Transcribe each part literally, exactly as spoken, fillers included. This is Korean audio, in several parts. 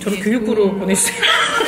저는 교육부로 보냈어요.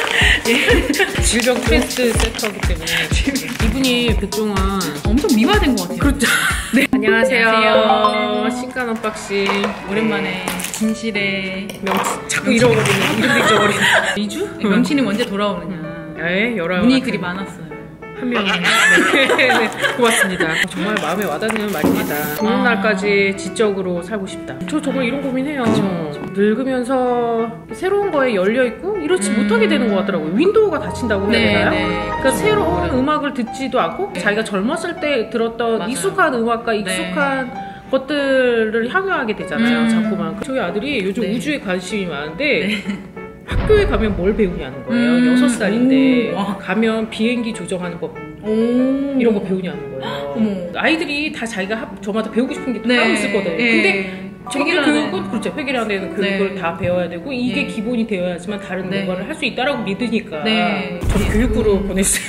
예. 질병 테스트 센터이기 때문에 이분이 백종원 엄청 미화된 것 같아요. 그렇죠. 네. 안녕하세요. 안녕하세요. 신간 언박싱 오랜만에 진실의 명치 자꾸 잃어버리는 이름도 잊어버리는 이 주? 명치는 언제 돌아오느냐. 네, 여러 문의 글이 많았어요. 한 명은 네. 네, 고맙습니다. 정말 마음에 와닿는 말입니다. 좋은 아. 날까지 지적으로 살고 싶다. 저 정말 이런 고민해요. 그쵸, 그쵸. 늙으면서 새로운 거에 열려있고 이렇지 음. 못하게 되는 것 같더라고요. 윈도우가 닫힌다고 해야 되나요? 네, 네. 그러니까 새로운 그래요. 음악을 듣지도 않고 네. 자기가 젊었을 때 들었던 맞아요. 익숙한 음악과 익숙한 네. 것들을 향유하게 되잖아요. 음. 자꾸만. 저희 아들이 요즘 네. 우주에 관심이 많은데 네. 학교에 가면 뭘 배우냐는 거예요. 음, 여섯 살인데 오, 가면 비행기 조정하는 법 오, 이런 거 배우냐는 거예요. 어머. 아이들이 다 자기가 하, 저마다 배우고 싶은 게 다 따로 네, 있을 거거든요. 네. 근데 정규 교육은 그렇죠. 회계라는 데는 교육을 네. 다 배워야 되고 이게 네. 기본이 되어야지만 다른 네. 뭔가를 할 수 있다라고 믿으니까 네. 저는 네. 교육부로 음. 보냈어요.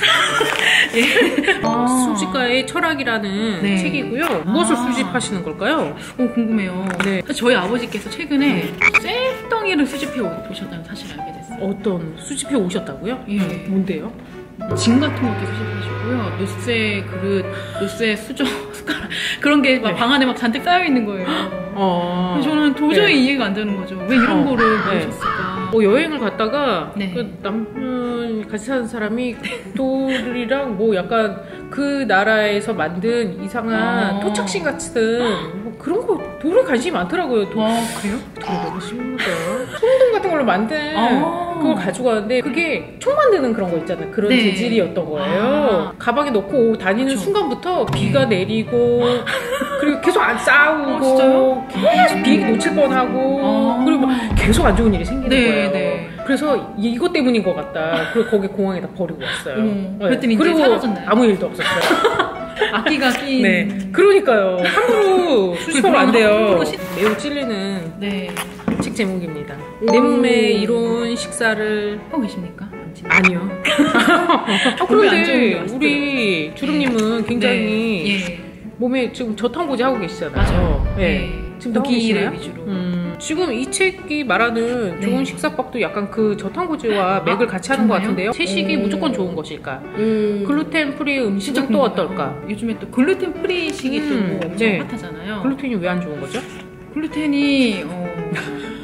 네. 아. 수집가의 철학이라는 네. 책이고요. 무엇을 아. 수집하시는 걸까요? 오, 궁금해요. 네. 저희 아버지께서 최근에 네. 쇠덩이를 수집해 오셨다는 사실을 알게 됐어요. 어떤 수집해 오셨다고요? 예. 음, 뭔데요? 진 같은 것도 수집하시고요. 노쇠 그릇, 노쇠 수저, 숟가락 그런 게 막 방 네. 안에 막 잔뜩 쌓여 있는 거예요. 어... 저는 도저히 네. 이해가 안 되는 거죠. 왜 이런 어... 거를 보셨을까? 네. 어, 여행을 갔다가 네. 그 남편 같이 사는 사람이 돌이랑 뭐 약간 그 나라에서 만든 이상한 어... 토착신 같은 뭐 그런 거 돌에 관심이 많더라고요. 돌. 아 그래요? 돌에 너무 심하다. 소금 같은 걸로 만든 아 그걸 가지고 가는데 그게 총 만드는 그런 거 있잖아요. 그런 네. 재질이었던 거예요. 아 가방에 넣고 다니는 그쵸. 순간부터 비가 내리고 그리고 계속 안 싸우고 아, 계속 비행기 놓칠 뻔하고 아 그리고 막 계속 안 좋은 일이 생기는 네, 거예요. 네. 그래서 이것 때문인 것 같다. 그리고 거기 공항에다 버리고 왔어요. 음, 네. 그랬더니 이제 사라졌나요? 아무 일도 없었어요. 악기가 낀. 네. 그러니까요. 함부로 수집하면 안 돼요. 매우 찔리는 네. 책 제목입니다. 내 몸의 이로운 식사를 하고 계십니까? 아니요. 아, 그런데 우리 주름님은 굉장히 네. 예. 몸에 지금 저탄고지 하고 계시잖아요. 맞아요. 네. 네. 지금 고기를 위주로. 음, 지금 이 책이 말하는 네. 좋은 식사법도 약간 그 저탄고지와 맥을 같이 하는 것 같은데요. 채식이 음. 무조건 좋은 것일까? 음. 글루텐 프리 음식은 또 어떨까? 요즘에 또 글루텐 프리식이 음. 또 엄청 네. 핫하잖아요. 글루텐이 왜 안 좋은 거죠? 글루텐이 어...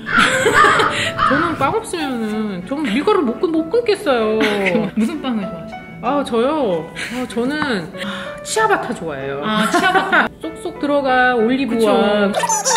저는 빵 없으면은 저는 밀가루 못, 끊, 못 끊겠어요. 무슨 빵을 좋아하시나요? 아 저요? 아, 저는 치아바타 좋아해요. 아 치아바타 쏙쏙 들어가 올리브와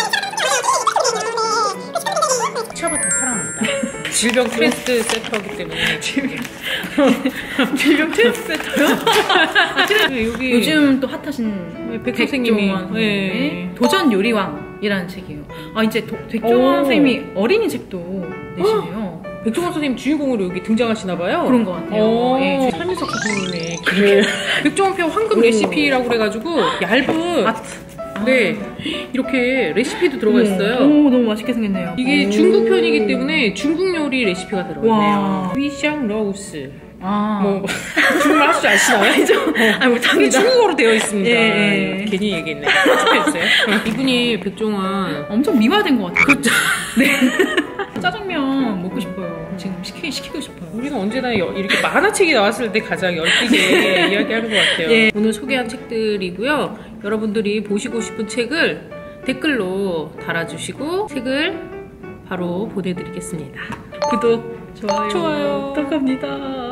치아바타 사랑합니다. 질병 테스트 센터이기 때문에 질병 질병 테스트 센터요? 네, 여기 요즘 또 핫하신 백 선생님이 네. 도전 요리왕이라는 책이에요. 아 이제 도, 백종원 선생님이 어린이 책도 내시네요. 백종원 선생님 주인공으로 여기 등장하시나봐요. 그런 것 같아요. 예, 설민석 선생님의 그 백종원표 황금 오. 레시피라고 그래가지고 얇은 아, 네 이렇게 레시피도 들어가 있어요. 오, 너무 맛있게 생겼네요. 이게 오. 중국 편이기 때문에 중국 요리 레시피가 들어있네요. 위샹 러우스. 아, 뭐 중국말 할 줄 아시나요? 알죠. 아, 못합니다. 중국어로 되어 있습니다. 예, 예. 괜히 얘기했네. 편집했어요. 이분이 백종원 엄청 미화된 것 같아요. 그렇죠. 네. 짜장면 먹고 싶어요. 지금 시키, 시키고 싶어요. 우리는 언제나 여, 이렇게 만화책이 나왔을 때 가장 열띠게 이야기하는 것 같아요. 예. 오늘 소개한 책들이고요. 여러분들이 보시고 싶은 책을 댓글로 달아주시고 책을 바로 보내드리겠습니다. 구독, 좋아요, 좋아요. 부탁합니다.